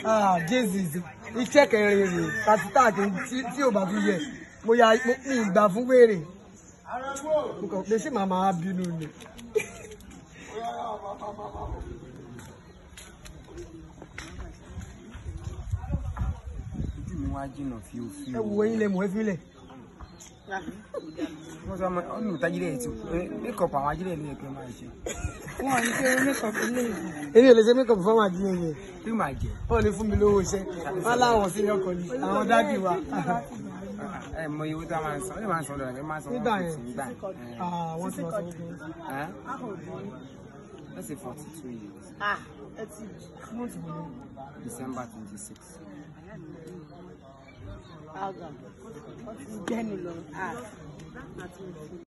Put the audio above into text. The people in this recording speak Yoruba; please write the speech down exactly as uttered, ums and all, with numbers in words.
Ah, Jesus. He check everything. That's starting. See about here. Mo ya mo ni ìgbà fún wèrè. Mo dey say mama bínú ni. Imagine of you feel. Ẹ wo yin le mo fi le. Mo sọ ma onu tajire ti. Make up àwọn ajire ni ke ma ṣe. Wọ́n ní ṣe make up le. Èmi ò lè ṣe make up fún àwọn ajire yẹn. Kí ma jẹ? Ó lè fún mi lówó iṣẹ́. Wọ́n láwọn senior colleague. Àwọn daddy wa. Eh mo yo ta ma sọ, e ma sọ lọ, e ma sọ. Nígbà yẹn. Ah, wọ́n ti ma sọ gbogbo. Eh? Let's say forty-two years. Ah, that's it. December twenty-sixth. Aga. What's the